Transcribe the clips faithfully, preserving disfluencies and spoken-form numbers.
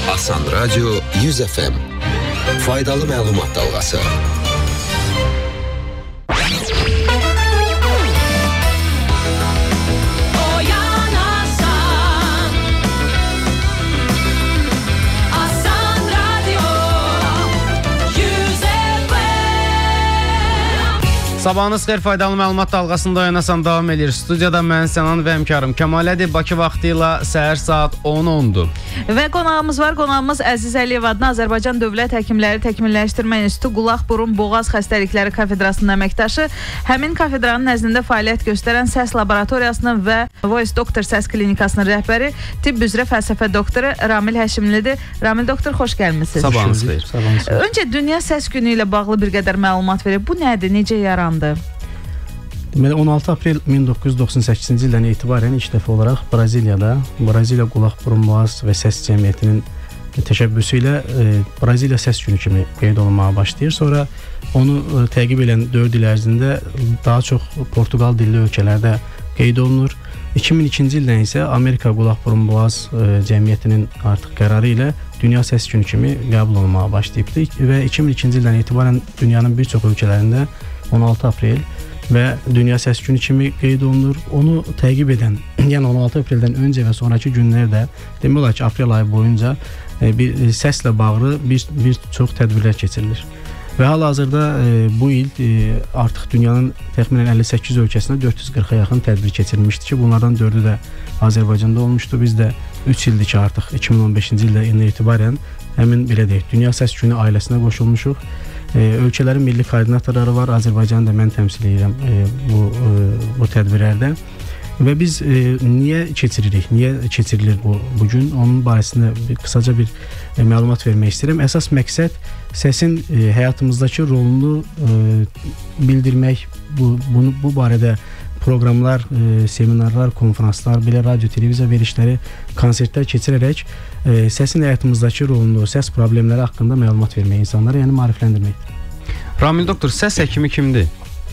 Asan Radio yüz F M. Faydalı məlumat dalğası. Sabahınız xeyir, faydalı məlumat dalğasında oyanasan davam edir. Studiyada mən Sənan və həmkarım Kəmalədir. Bakı vaxtı ilə səhər saat on ondur. Və qonağımız var. Qonağımız Əziz Əliyev adına Azərbaycan Dövlət Həkimləri Təkmilləşdirmə İnstitutu Qulaq, Burun, Boğaz Xəstəlikləri Kafedrasının əməkdaşı, həmin kafedranın nəzdində fəaliyyət göstərən səs laboratoriyasının və Voice Doctor səs klinikasının rəhbəri, tibb üzrə fəlsəfə doktoru Ramil Həşimlidir. Ramil doktor, xoş gəlmisiniz. Sabahınız xeyir. Sabahınız xeyir. Öncə Dünya Səs Günü ilə bağlı bir qədər məlumat verir. Bu nədir? Necə yarandı? Deməli, on altı aprel min doqquz yüz doxsan səkkizinci ildən etibarən ilk dəfə olaraq Braziliyada Braziliya Qulaq, Burun, Boğaz və Səs Cəmiyyətinin təşəbbüsü ilə e, Braziliya Səs Günü kimi qeyd olunmağa başlayır. Sonra onu e, təqib edən dörd il ərzində daha çox Portuqal dilli ölkələrdə qeyd olunur. iki min ikinci ildən isə Amerika Qulaq, Burun, Boğaz e, Cəmiyyətinin artıq qərarı ilə Dünya Səs Günü kimi qəbul olunmağa başlayıbdı və iki min ikinci ildən etibarən dünyanın bir çox ölkələrində on altı aprel və Dünya Səs Günü kimi qeyd olunur. Onu təqib edən, yəni on altı apreldən öncə və sonraki günlərdə demək olar ki, aprel ayı boyunca e, bir e, səslə bağlı bir, bir çox tədbirlər keçirilir. Və hal-hazırda e, bu il e, artıq dünyanın təxminən əlli səkkiz ölkəsində dörd yüz qırxa yaxın tədbir keçirilmişdi ki, bunlardan dördü də Azərbaycanda olmuşdu. Biz də üç ildir ki, artıq iki min on beşinci ildən etibarən həmin belə deyək, Dünya Səs Günü ailəsinə qoşulmuşuq. E, ölkələrin milli koordinatorları var. Azərbaycanı da mən təmsil edirəm e, bu, e, bu tədbirlərdə. Və biz e, niyə keçiririk? Niyə keçirilir bu bugün? Onun barəsində bir, qısaca bir e, məlumat vermək istəyirəm. Əsas məqsəd səsin e, həyatımızdakı rolunu e, bildirmək, bu, bunu, bu barədə proqramlar, e, seminarlar, konferanslar, belə radio, televiziya verişləri, konsertlər keçirərək e, səsin həyatımızdakı rolunu, səs problemləri haqqında məlumat vermək insanlara, yəni maarifləndirmək. Ramil doktor, səs həkimi kimdir?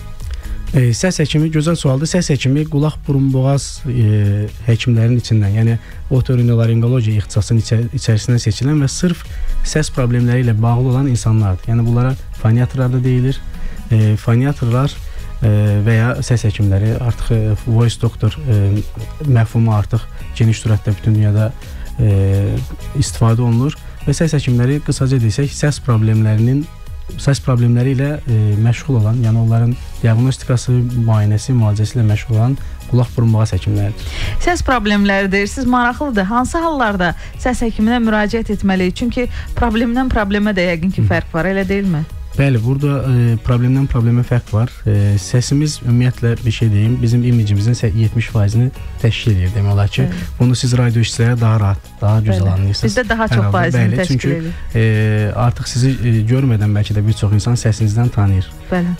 E, səs həkimi gözəl sualdır. Səs həkimi qulaq, burun, boğaz e, həkimlərinin içindən, yəni otorinolaringologiya ixtisasının içər içərisindən seçilən və sırf səs problemləri ilə bağlı olan insanlardır. Yəni bunlara foniatrlar da deyilir. E, foniatrlar və ya səs həkimləri, artıq voice doctor e, məfhumu artıq geniş sürətdə bütün dünyada e, istifadə olunur və səs həkimləri qısaca desək, səs problemlərinin səs problemləri ilə e, məşğul olan, yəni onların diaqnostikası, müayinəsi, müalicəsi ilə məşğul olan qulaq, burun, boğaz həkimləridir. Səs problemləri deyirsiniz, maraqlıdır. Hansı hallarda səs həkiminə müraciət etməliyik? Çünki problemdən problemə də yəqin ki fərq var, elə deyilmi? Bəli, burada e, problemdən problemə fərq var. E, səsimiz ümumiyyətlə bir şey deyim, bizim imicimizin yetmiş faizini təşkil edir demək olar ki. Evet. Bunu siz radio işçiləri daha rahat, daha gözəl anlayırsınız. Bizdə daha çox faizini təşkil çünki, edir. Çünki e, artıq sizi e, görmədən bəlkə də bir çox insan səsinizdən tanıyır. Bəli.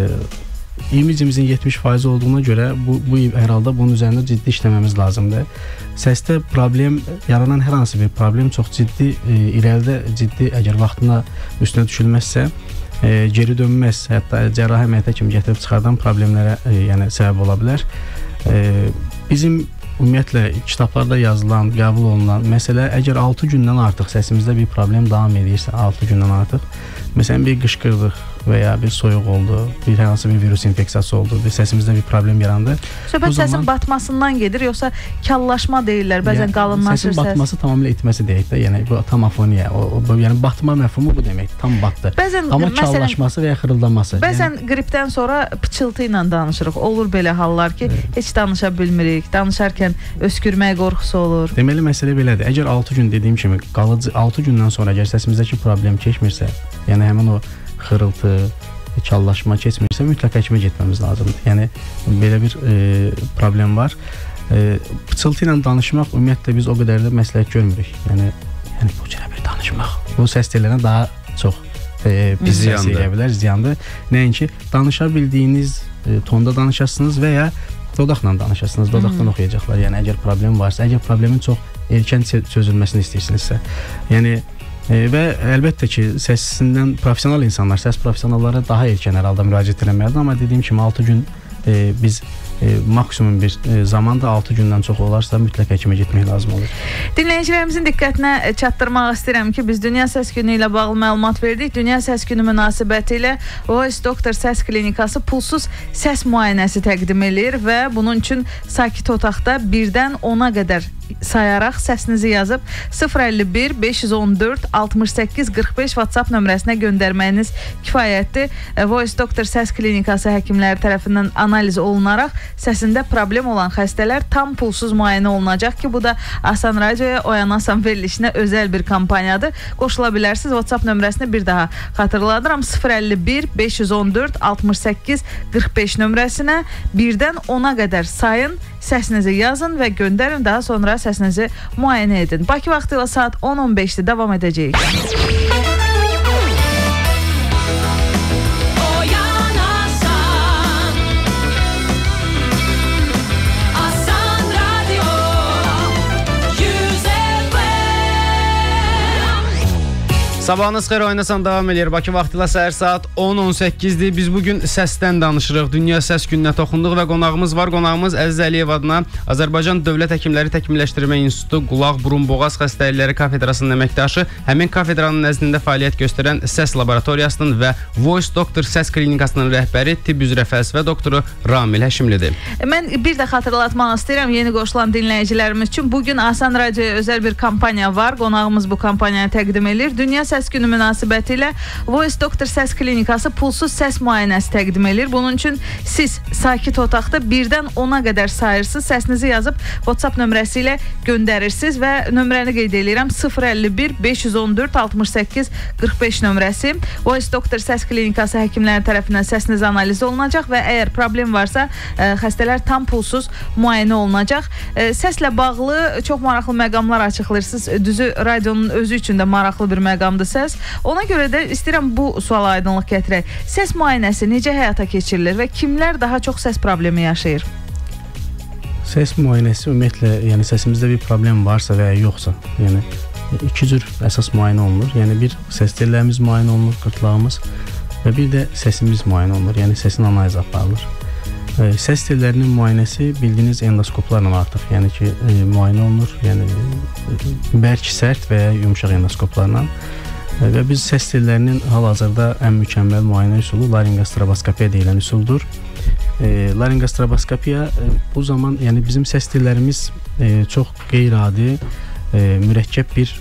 E, imicimizin yetmiş faizi olduğuna görə bu, bu hər halda bunun üzərində ciddi işləməmiz lazımdır. Səsdə problem, yaranan hər hansı bir problem çox ciddi, e, irəlidə ciddi, əgər vaxtında üstünə düşülməzsə, E, geri dönməz, hətta cərrahi əməliyyata kimi gətirib çıxardan problemlərə e, yəni səbəb ola bilər. E, bizim ümumiyyətlə kitablarda yazılan, qəbul olunan məsələ, əgər altı gündən artıq səsimizdə bir problem davam edirsə, altı gündən artıq, məsələn bir qışqırdıq və ya bir soyuq oldu, bir hər hansı bir virus infeksiyası oldu, bir səsimizdə bir problem yarandı. Söhbət səsin zaman, batmasından gedir, yoxsa kallaşma deyirlər, bəzən yəni, qalınlaşır səs. Səsin batması tamamilə itməsi deyək də, yəni bu tamafoniya, o, o, yəni batma məfhumu bu demək, tam batdı. Bəzən, amma məsələn, kallaşması və ya xırıldaması. Bəzən yəni, qripdən sonra pıçıltı ilə danışırıq. Olur belə hallar ki, evet. Heç danışa bilmirik, danışarkən öskürmək qorxusu olur. Deməli, məsələ belədir. Əgər altı gün dediyim kimi, qalıcı altı gündən sonra əgər səsimizdəki problem keçmirsə, yəni həmin o xırıltı, kallaşma keçmirsə, mütləq həkimə getməmiz lazımdır. Yəni, belə bir e, problem var. E, pıçıltı ilə danışmaq, ümumiyyətlə biz o qədər də məsləhət görmürük. Yəni, yəni bu cürə bir danışmaq. Bu səs tellərinə daha çox e, pis səs eləyə bilər, ziyandır. Nəinki, danışa bildiyiniz e, tonda danışasınız və ya dodaqla danışasınız, dodaqdan hmm. oxuyacaqlar. Yəni, əgər problem varsa, əgər problemin çox erkən çözülməsini istəyirsinizsə. Yəni, E, və əlbəttə ki, səsindən professional insanlar, səs professionalları daha erkən hər halda müraciət etməlidir, amma dediyim kimi altı gün e, biz e, maksimum bir e, zamanda altı gündən çox olarsa mütləq həkimə getmək lazım olur. Dinləyicilərimizin diqqətinə çatdırmaq istəyirəm ki, biz Dünya Səs Günü ilə bağlı məlumat verdik. Dünya Səs Günü münasibəti ilə Voice Doctor Səs Klinikası pulsuz səs müayinəsi təqdim edir və bunun üçün sakit otaqda birdən ona qədər sayaraq səsinizi yazıb sıfır əlli bir beş yüz on dörd altmış səkkiz qırx beş WhatsApp nömrəsinə göndərməyiniz kifayətdir. Voice Doctor Səs Klinikası həkimləri tərəfindən analiz olunaraq səsində problem olan xəstələr tam pulsuz müayinə olunacaq ki, bu da Asan Radioya Oyanasan verilişinə özəl bir kampaniyadır. Qoşula bilərsiniz. WhatsApp nömrəsini bir daha xatırladıram. sıfır əlli bir beş yüz on dörd altmış səkkiz qırx beş nömrəsinə birdən ona qədər sayın, səsinizi yazın və göndərin, daha sonra səsinizi müayinə edin. Bakı vaxtı ilə saat on on beşdə davam edəcəyik. Sabahınız xeyir, Oynasan davam edir. Bakı vaxtı ilə səhər saat on on səkkizdir. Biz bugün səsdən danışırıq. Dünya Səs Gününə toxunduq və qonağımız var. Qonağımız Əziz Əliyev adına Azərbaycan Dövlət Həkimləri Təkmilləşdirmə İnstitutu Qulaq, Burun, Boğaz Xəstəlikləri Kafedrasının əməkdaşı, həmin kafedranın nəzdində fəaliyyət göstərən səs laboratoriyasının və Voice Doctor Səs Klinikasının rəhbəri, tibb üzrə fəlsəfə doktoru Ramil Həşimlidir. Mən bir də xatırlatmaq istəyirəm yeni qoşulan dinləyicilərimiz üçün. Bugün Asan Radioya özəl bir kampaniya var. Qonağımız bu kampaniyanı təqdim edir. Dünya Səs Günü münasibəti ilə Voice Doctor Səs Klinikası pulsuz səs müayinəsi təqdim edir. Bunun üçün siz sakit otaqda birdən ona qədər sayırsınız, səsinizi yazıb WhatsApp nömrəsi ilə göndərirsiniz və nömrəni qeyd edirəm sıfır əlli bir beş yüz on dörd altmış səkkiz qırx beş nömrəsi. Voice Doctor Səs Klinikası həkimləri tərəfindən səsiniz analiz olunacaq və əgər problem varsa ə, xəstələr tam pulsuz müayinə olunacaq. Ə, səslə bağlı çox maraqlı məqamlar açıqlayırsınız. Düzü radionun özü üçün də maraqlı bir məqamdır səs. Ona görə də istəyirəm bu suala aydınlıq gətirək. Səs müayinəsi necə həyata keçirilir və kimlər daha çox səs problemi yaşayır? Səs müayinəsi ümumiyyətlə, yəni səsimizdə bir problem varsa və ya yoxsa, yəni iki cür əsas müayinə olunur. Yəni bir səs tellərimiz müayinə olunur, qırtlağımız və bir də səsimiz müayinə olunur. Yəni səsin analizi aparılır. E, səs tellərinin müayinəsi bildiyiniz endoskoplarla artıq, yəni ki, e, müayinə olunur. Yəni bərk, sərt və ya yumşaq endoskoplarla. Və biz səs tellərinin hal-hazırda ən mükəmməl müayinə üsulu larinqostroboskopiya deyilən üsuldur. E, larinqostroboskopiya e, bu zaman, yəni bizim səs tellərimiz e, çox qeyri-adi, e, mürəkkəb bir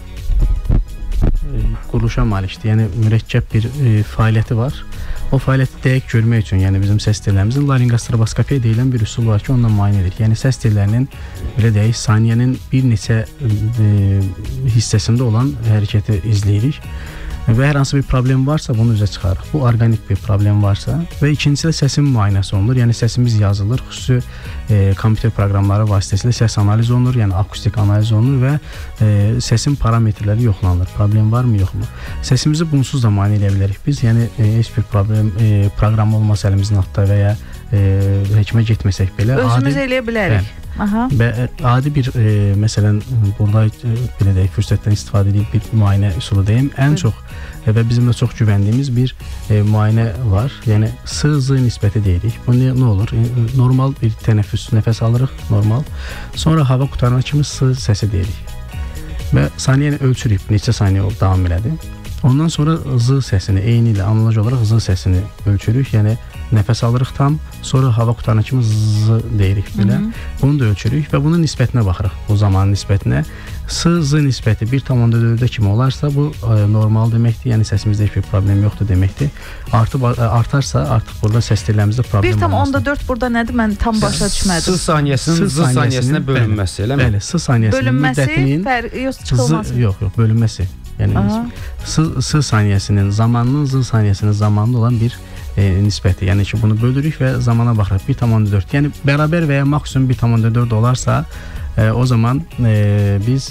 e, quruluşa malikdir. Yəni mürəkkəb bir e, fəaliyyəti var. O fəaliyyəti dəqiq görmək üçün, yəni bizim səs tellərimizin larinqostroboskopiya deyilən bir üsul var ki, onunla müayinə edirik. Yəni səs tellərinin, belə deyək, saniyənin bir neçə e, hissəsində olan hərəkəti izləyirik və hər hansı bir problem varsa bunu üzə çıxarıq. Bu orqanik bir problem varsa və ikincisi də səsin müayinəsi olunur. Yəni səsimiz yazılır, xüsusi e, kompüter proqramları vasitəsilə səs analiz olunur, yəni akustik analiz olunur və e, səsin parametrləri yoxlanılır. Problem varmı, yoxmu? Səsimizi bunsuz da müayinə edə bilərik biz. Yəni e, heç bir problem e, proqram olmasa əlimizin altında və ya e, həkimə getməsək belə özümüz adi, eləyə bilərik. Aha. Və adi bir e, məsələn burada e, belə deyək, fürsətdən istifadə edib bir müayinə üsulu deyim. Ən çox e, və bizim də çox güvəndiyimiz bir e, müayinə var. Yəni S-Z nisbəti deyirik. Bu nə, nə olur? E, normal bir tənəffüs, nəfəs alırıq, normal. Sonra hava qurtarana kimi S səsi deyirik. Və saniyəni ölçürük, neçə saniyə oldu, davam elədi. Ondan sonra Z səsini, eyni ilə analoq olaraq Z səsini ölçürük. Yəni nəfəs alırıq tam, sonra hava qutarına kimi Z deyirik belə. Hı -hı. Bunu da ölçürük və bunun nisbətinə baxırıq, bu zamanın nisbətinə. S-Z nisbəti bir tam onda dördə kimi olarsa bu e, normal deməkdir. Yəni səsimizdə heç bir problem yoxdur deməkdir. Artıb artarsa artıq burada səs tellərimizdə problem bir tam onda dörd burada nədir? Mən tam başa düşmədim. S saniyəsinin Z saniyəsinə bölünməsi, eləmi? Bəli, S saniyəsinin müddətinin çıxılması. Yox, yox, bölünməsi. Yəni S saniyəsinin zamanının Z saniyəsinin zamanında olan bir e, nisbəti. Yəni ki, bunu bölürük və zamana baxırıq. bir tam onda dörd. Yəni bərabər və ya maksimum bir tam onda dörd olarsa e, o zaman e, biz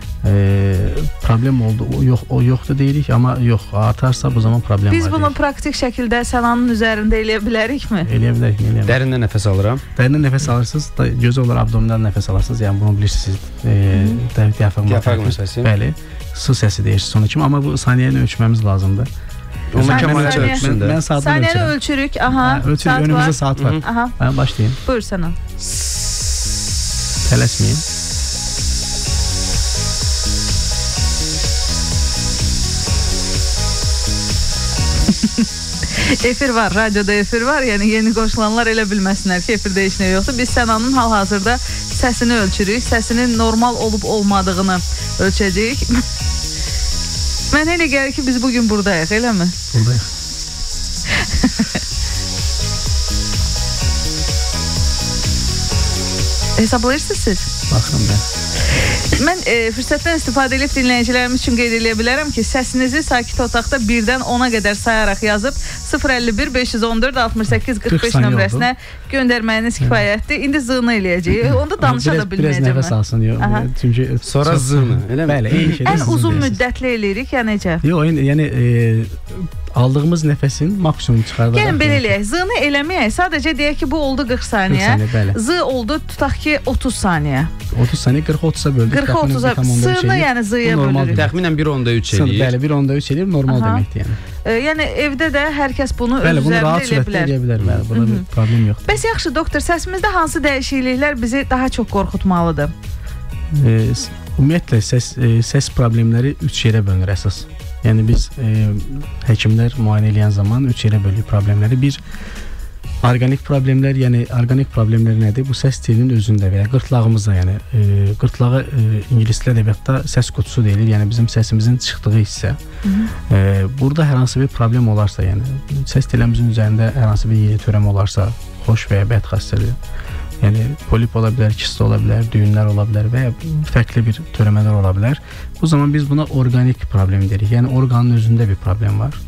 e, problem oldu. O yox, o yoxdur deyirik, amma yox, artarsa bu zaman problem biz var. Biz bunu deyir. praktik şəkildə sənanın üzərində eləyə bilərikmi? Eləyə bilərik, eləyə bilərik. Dərindən nəfəs alıram. Dərindən nəfəs alırsınız, gözəl olaraq abdominal nəfəs alarsınız. Yəni bunu bilirsiniz. E, diafraqma səsi. Bəli. S səsi deyirsiniz sonra kimi, amma bu saniyəni ölçməmiz lazımdır. Onun Saniyə- kəmalə saniyə- ölçüsündə. Mən saatdan Saniyəni ölçürəm. ölçürük. Aha. Hə, ölçürük, saat önümüzdə var. saat var. Aha. Hə, başlayın. Buyur Sənan. Tələsməyin. Efir var, radioda efir var. Yəni yeni qoşulanlar elə bilməsinlər ki, efirdə heç nə yoxdur. Biz Sənanın hal-hazırda səsini ölçürük. Səsinin normal olub olmadığını ölçəcəyik. Mən elə gəlir ki, biz bugün buradayıq, eləmi? Buradayıq. Hesablayırsınız siz? Baxıram mən. Mən e, fürsətdən istifadə edib dinləyicilərimiz üçün qeyd edə bilərəm ki, səsinizi sakit otaqda birdən ona qədər sayaraq yazıb sıfır əlli bir beş yüz on dörd altmış səkkiz qırx beş nömrəsinə göndərməyiniz kifayətdir. İndi zığını eləyəcəyik. Onda danışa da bilməyəcəm. Biraz nəfəs alsın. Yox, çünki sonra zığını, eləmi? Bəli, eyni şeydə. Ən uzun müddətli eləyirik ya necə? Yox, yəni e, aldığımız nəfəsin maksimum çıxardaq. Gəlin belə eləyək. Zığını eləməyək. Sadəcə deyək ki, bu oldu qırx saniyə. qırx saniyə, bəli. Zı oldu tutaq ki otuz saniyə. otuz saniyə qırxa otuza böldük. qırxa otuza sığını yəni zıya bölürük. Təxminən bir onda üç eləyir. Bəli, bir onda üç eləyir, normal Aha. deməkdir yəni. E, yəni evdə də hər kəs bunu Bəli, öz bunu üzərində rahat eləyə sürətlə bilər. eləyə bilər. Bəli, burada bir problem yoxdur. Bəs yaxşı doktor, səsimizdə hansı dəyişikliklər bizi daha çox qorxutmalıdır? E, ümumiyyətlə səs e, səs problemləri üç yerə bölünür əsas. Yəni biz e, həkimlər müayinə edən zaman üç yerə bölürük problemləri. Bir orqanik problemlər, yəni orqanik problemlər nədir? Bu səs telinin özündə və ya qırtlağımızda, yəni e, qırtlağı e, ingilis ədəbiyyatda səs qutusu deyilir. Yəni bizim səsimizin çıxdığı hissə. E, burada hər hansı bir problem olarsa, yəni səs telimizin üzərində hər hansı bir yeni törəm olarsa, xoş və ya bəd xassədir. Yəni polip ola bilər, kist ola bilər, düyünlər ola bilər və ya fərqli bir törəmələr ola bilər. Bu zaman biz buna orqanik problem deyirik. Yəni orqanın özündə bir problem var.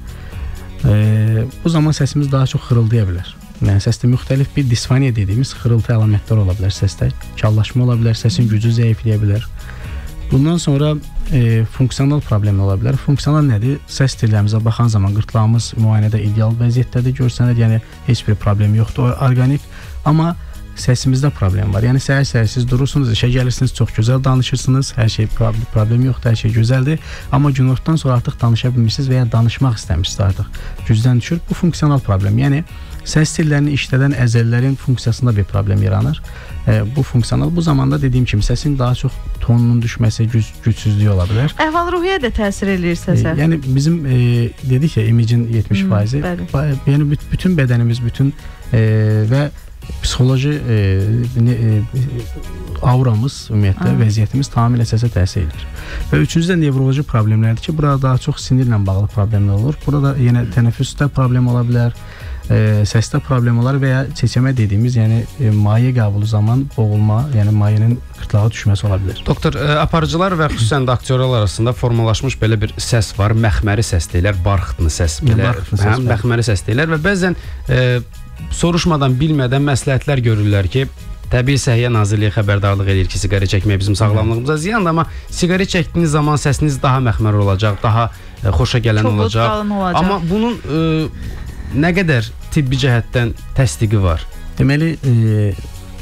E, bu zaman səsimiz daha çox xırıldaya bilər. Yəni səsdə müxtəlif bir disfoniya dediyimiz xırıltı əlamətlər ola bilər səsdə. Kallaşma ola bilər, səsin gücü zəifləyə bilər. Bundan sonra e, funksional problem ola bilər. Funksional nədir? Səs tellərimizə baxan zaman qırtlağımız müayinədə ideal vəziyyətdədir, görsənir. Yəni heç bir problem yoxdur. O orqanik, amma səsimizdə problem var. Yəni səhər-səhər siz durursunuz, işə gəlirsiniz, çox gözəl danışırsınız, hər şey problem, problem yoxdur, hər şey gözəldir. Amma günortadan sonra artıq danışa bilmirsiniz və ya danışmaq istəmirsiniz artıq. Gücdən düşür. Bu funksional problem. Yəni səs tellərini işlədən əzələlərin funksiyasında bir problem yaranır. E, bu funksional, bu zamanda dediyim kimi səsin daha çox tonunun düşməsi, güc gücsüzlüyü ola bilər. Əhval-ruhiyyə də təsir eləyir səsə. E, yəni bizim e, dedik ya imicin yetmiş faizi. Hmm, yəni bütün bədənimiz, bütün e, və psixoloji e, ne, e, auramız, ümumiyyətlə Aa. vəziyyətimiz tamamilə səsə təsir edir. Və üçüncü də nevroloji problemlərdir ki, burada daha çox sinirlə bağlı problemlər olur. Burada yenə tənəffüsdə problem ola bilər, e, səsdə problem olar və ya çeçəmə dediyimiz, yəni e, maye qəbulu zaman boğulma, yəni mayenin qırtlağa düşməsi ola bilər. Doktor, e, aparıcılar və xüsusən də aktyorlar arasında formalaşmış belə bir səs var, məxməri səs deyirlər, barxıtlı səs, belə, barxıtlı səs, hə, məxməri səs deyirlər və bəzən e, soruşmadan, bilmədən məsləhətlər görürlər ki, Təbii Səhiyyə Nazirliyi xəbərdarlıq edir ki, siqaret çəkmək bizim sağlamlığımıza ziyandır, amma siqaret çəkdiyiniz zaman səsiniz daha məxmər olacaq, daha e, xoşa gələn Çobud, olacaq. olacaq. Amma bunun e, nə qədər tibbi cəhətdən təsdiqi var? Deməli, e,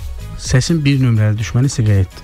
səsin bir nömrəli düşməni siqaretdir.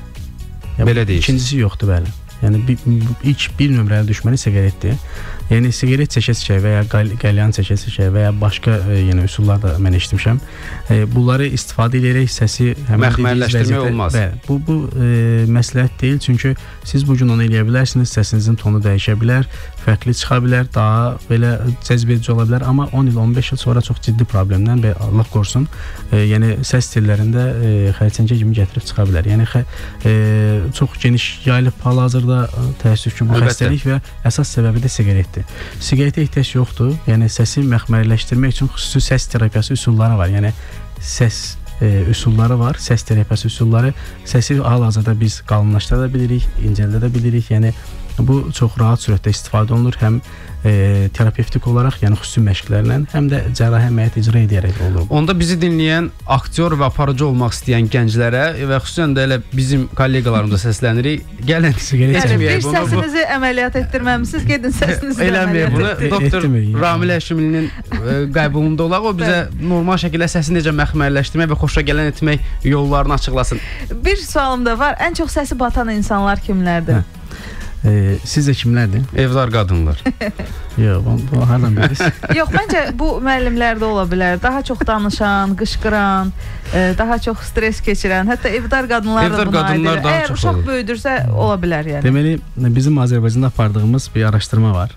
Yəni, belə deyir. İkincisi yoxdur, bəli. Yəni bir, ilk bir nömrəli düşməni siqaretdir. Yəni siqaret çəkə-çəkə və ya qəlyan çəkə-çəkə və ya başqa e, yenə üsullar da mən eşitmişəm. E, bunları istifadə edərək səsi məxmərləşdirmək olmaz. Bəli, bu bu e, məsləhət deyil, çünki siz bu gün onu eləyə bilərsiniz, səsinizin tonu dəyişə bilər, fərqli çıxa bilər, daha belə cəzbedici ola bilər, amma on il, on beş il sonra çox ciddi problemdən və Allah qorusun, e, yəni səs tellərində e, xərçəngə kimi gətirib çıxa bilər. Yəni e, çox geniş yayılıb hal-hazırda təəssüf ki, bu Əlbəttə. xəstəlik və əsas səbəbi də siqaretdir. Siqaretə ehtiyac yoxdur. Yəni səsi məxmərləşdirmək üçün xüsusi səs terapiyası üsulları var. Yəni səs e, üsulları var, səs terapiyası üsulları. Səsi hal-hazırda biz qalınlaşdıra da bilirik, incəldə də bilirik. Yəni bu çox rahat sürətdə istifadə olunur. Həm e, terapevtik olaraq, yəni xüsusi məşqlərlə, həm də cərrahi əməliyyat icra edərək olur. Onda bizi dinləyən aktyor və aparıcı olmaq istəyən gənclərə və xüsusən də elə bizim kolleqalarımıza səslənirik. Gəlin, siqaret Yəni bir etməyin bunu. səsinizi əməliyyat etdirməmisiniz, gedin səsinizi Eləməyin bunu. et- Doktor etdirməyin. Ramil Həşimlinin e, qəbulunda olaq, o bizə normal şəkildə səsi necə məxmərləşdirmək və xoşa gələn etmək yollarını açıqlasın. Bir sualım da var. Ən çox səsi batan insanlar kimlərdir? Hə. E, sizcə kimlərdir? Evdar qadınlar. Yox, bu hardan bilirsiniz? Yox, məncə bu müəllimlərdə ola bilər. Daha çox danışan, qışqıran, e, daha çox stres keçirən, hətta evdar qadınlar da buna aiddir. Əgər uşaq olur. Böyüdürsə ola bilər yəni. Deməli, bizim Azərbaycanda apardığımız bir araşdırma var.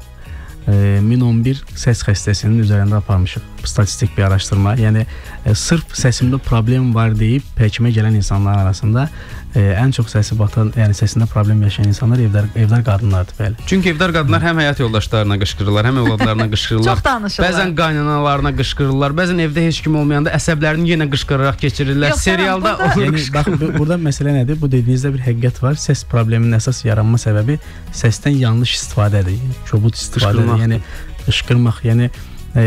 min on bir səs xəstəsinin üzərində aparmışıq statistik bir araşdırma. Yəni e, sırf səsimdə problem var deyib həkimə gələn insanlar arasında e, ən çox səsi batan, yəni səsində problem yaşayan insanlar evdar evdar qadınlardır, bəli. Çünki evdar qadınlar həm həyat yoldaşlarına qışqırırlar, həm övladlarına qışqırırlar. Çox danışırlar. Bəzən qaynanalarına qışqırırlar, bəzən evdə heç kim olmayanda əsəblərini yenə qışqıraraq keçirirlər. Yox, serialda burada... olur. Yəni bax bu, burada məsələ nədir? Bu dediyinizdə bir həqiqət var. Səs probleminin əsas yaranma səbəbi səsdən yanlış istifadədir. Kobud istifadədir. Yəni qışqırmaq, yəni e,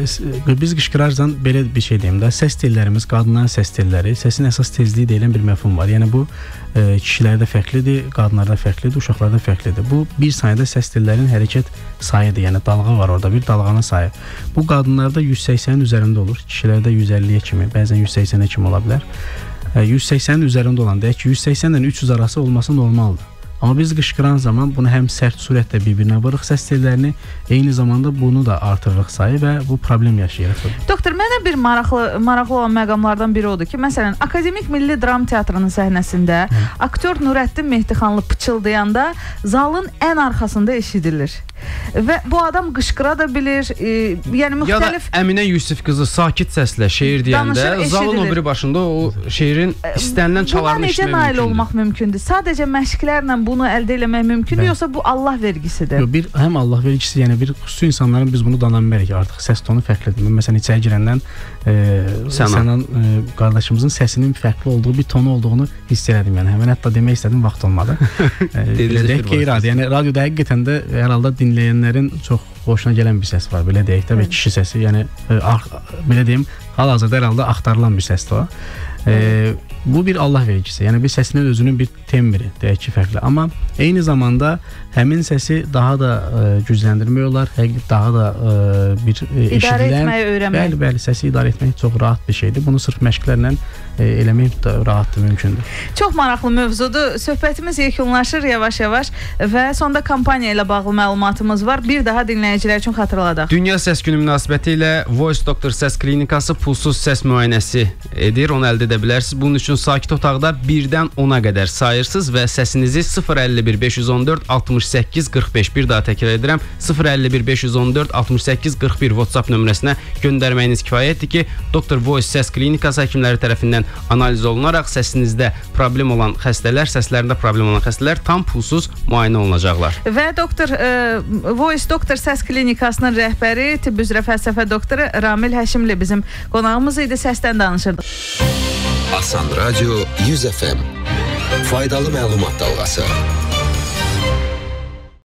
biz qışqırarsan belə bir şey deyim də, səs tellərimiz, qadınların səs telləri, səsin əsas tezliyi deyilən bir məfhum var. Yəni bu e, kişilərdə fərqlidir, qadınlarda fərqlidir, uşaqlarda fərqlidir. Bu bir saniyədə səs tellərinin hərəkət sayıdır. Yəni dalğa var orada, bir dalğanın sayı. Bu qadınlarda yüz səksənin üzərində olur, kişilərdə yüz əlliyə kimi, bəzən yüz səksənə kimi ola bilər. E, yüz səksənin üzərində olan deyək ki, yüz səksənlə üç yüz arası olması normaldır. Amma biz qışqıran zaman bunu həm sərt surətlə bir-birinə vururıq səs tellərini, eyni zamanda bunu da artırırıq sayı və bu problem yaşayırıq. Doktor, mənə bir maraqlı maraqlı olan məqamlardan biri odur ki, məsələn, Akademik Milli Dram Teatrının səhnəsində Hı. aktyor Nurəddin Mehdixanlı pıçıldayanda zalın ən arxasında eşidilir. Və bu adam qışqıra da bilir, e, yəni müxtəlif... Ya da Əminə Yusif qızı sakit səslə şeir deyəndə, danışır, zalın o biri başında o şeirin istənilən çalarını işləmək mümkündür. Buna necə nail olmaq mümkündür? Sadəcə məşqlərlə bunu əldə eləmək mümkündür, yoxsa bu Allah vergisidir? Yo, bir, həm Allah vergisi, yəni bir xüsusi insanların biz bunu dananməliyik artıq, səs tonu fərqlidir. Məsələn, içəri girəndən e, Sənan e, qardaşımızın səsinin fərqli olduğu bir tonu olduğunu hiss elədim. Yəni, həmən hətta demək istədim, vaxt olmadı. Deyək ki, radio, yəni radioda həqiqətən də hər halda dinləyənlərin çox xoşuna gələn bir səs var, belə deyək də, və kişi səsi, yəni e, belə deyim, hal-hazırda hər halda axtarılan bir səsdir o. E, bu bir Allah vergisi, yəni bir səsinin özünün bir tembri, deyək ki, fərqli. Amma eyni zamanda həmin səsi daha da e, gücləndirmək olar, daha da e, bir e, eşidilən... İdarə etməyi öyrənmək. Bəli, bəli, səsi idarə etmək çox rahat bir şeydir. Bunu sırf məşqlərlə e, eləmək da rahatdır, mümkündür. Çox maraqlı mövzudur. Söhbətimiz yekunlaşır yavaş-yavaş və sonda kampaniya ilə bağlı məlumatımız var. Bir daha dinləyicilər üçün xatırladaq. Dünya Səs Günü münasibəti ilə Voice Doctor Səs Klinikası pulsuz səs müayinəsi edir, onu əldə edə bilərsiniz. Bunun üçün sakit otaqda birdən ona qədər sayırsınız və səsinizi sıfır əlli bir beş yüz on dörd altmış səkkiz qırx beş, bir daha təkrar edirəm, sıfır əlli bir beş yüz on dörd altmış səkkiz qırx bir WhatsApp nömrəsinə göndərməyiniz kifayətdir ki, Doktor Voice Səs Klinikası həkimləri tərəfindən analiz olunaraq səsinizdə problem olan xəstələr, səslərində problem olan xəstələr tam pulsuz müayinə olunacaqlar. Və Doktor e, Voice Doctor Səs Klinikasının rəhbəri, tibb üzrə fəlsəfə doktoru Ramil Həşimli bizim qonağımız idi, səsdən danışırdıq. Asan Radio yüz F M. Faydalı məlumat dalğası.